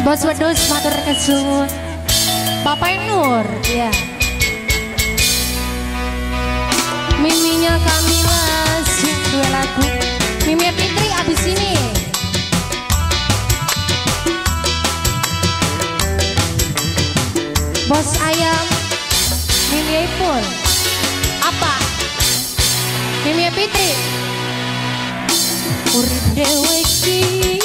Bos wedus matur kesuwun. Bapak Nur, ya. Miminya Kamila sing duwe lagu. Mimi Fitri abis ini. Bos Ayam, Mimi Ipul. Apa? Mimi Fitri. Urip dhewe iki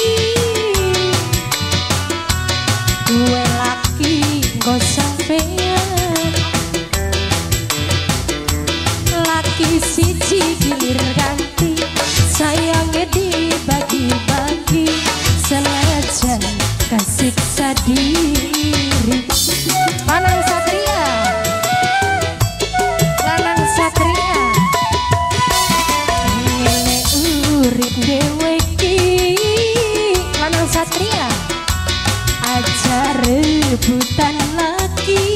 duwe laki nggo sampeyan. Laki siji gilir ganti, sayangnya dibagi-bagi, senajan kesiksa diri. Lanang Satria, Lanang Satria, ngene urip dhewe iki. Lanang Satria, aja rebutan laki.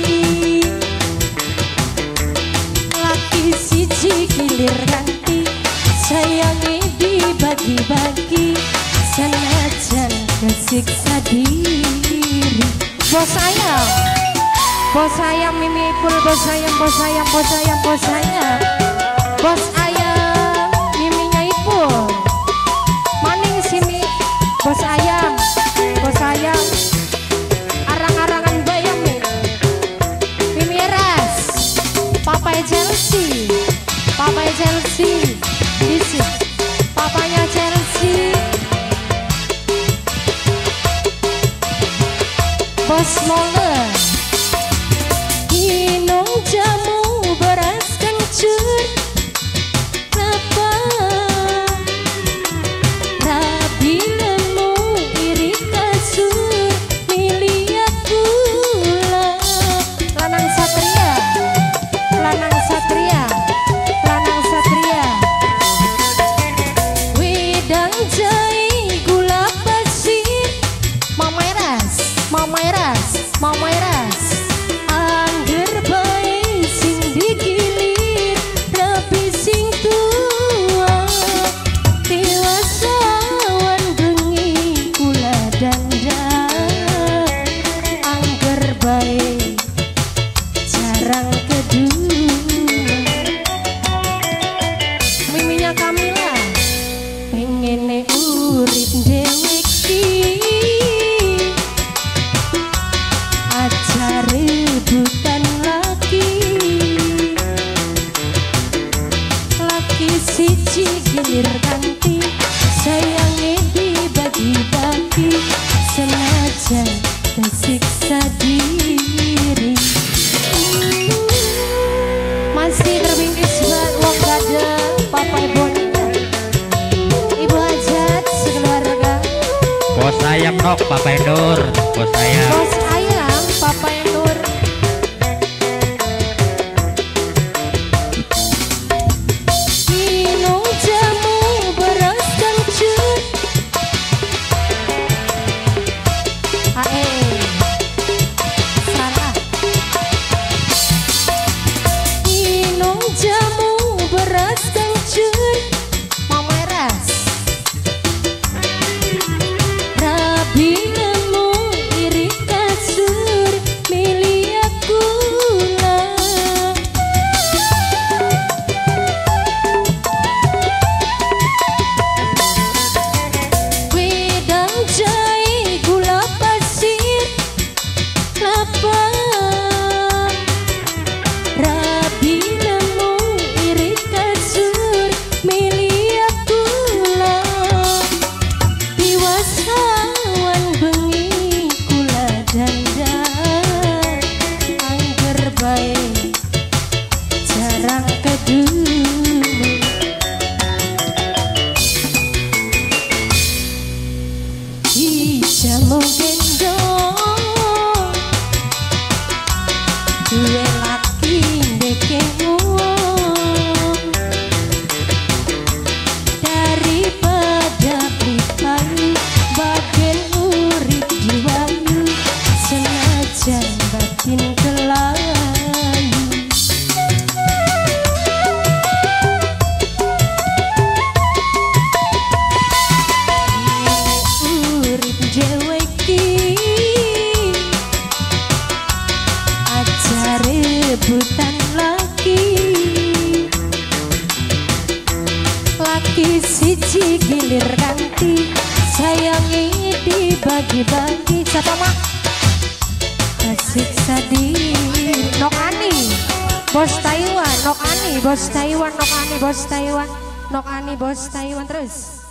Laki siji gilir ganti, sayangnya dibagi-bagi, senajan kesiksa diri. Bos Ayam, Bos Ayam Mimi Ipul, Bos Ayam, Bos Ayam, Bos Ayam, Bos Ayam, Bos Ayam Miminya Ipul. Maning sini Bos Ayam, Bos Ayam, arang-arangan bayam nih. Mimi Ras, Papanya Chelsea, Papanya Chelsea, this is Papanya Chelsea. Bos Molen, minum jamu beras kencur. Kenapa rabi lemu iri kasur, miliat gula. Lanang Satria, Lanang Satria, Lanang Satria. Wedang jahe gula pasir, Mama Eras, Mama Eras, Mama Eras. Angger bae sing digilir, rapi sing tua. Dewasa wan bengi kula dandan. Angger bae jarang kedua. Miminya Kamila, pengene urip dhewe iki, aja rebutan laki. Laki siji gilir ganti, sayangnya dibagi-bagi, senajan kesiksa diri. Masih terbingkis buat wong gada Papa Bonita, Ibu Hajat sekeluarga. Bos Ayam nok Papa Nur, Bos Ayam. Bos Ayam, Papa Nur. Minum jamu beras kencur. Ae, salah. Minum jamu beras kencur, Mama Eras. Rabi lemu iri kasur. rebutan laki siji gilir ganti sayangi dibagi-bagi siapa mak asik sadi Nok Ani bos Taiwan Nok Ani bos Taiwan Nok Ani bos Taiwan Nok Ani bos Taiwan terus